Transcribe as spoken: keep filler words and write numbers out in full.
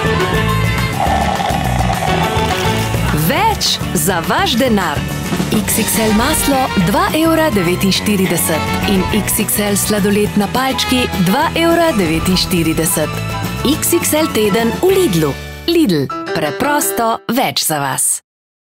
Več za vaš denar. iks iks el maslo dva evra devetinštirideset in iks iks el sladoled na palčki dva evra devetinštirideset. iks iks el teden v Lidlu. Lidl, preprosto več za vas.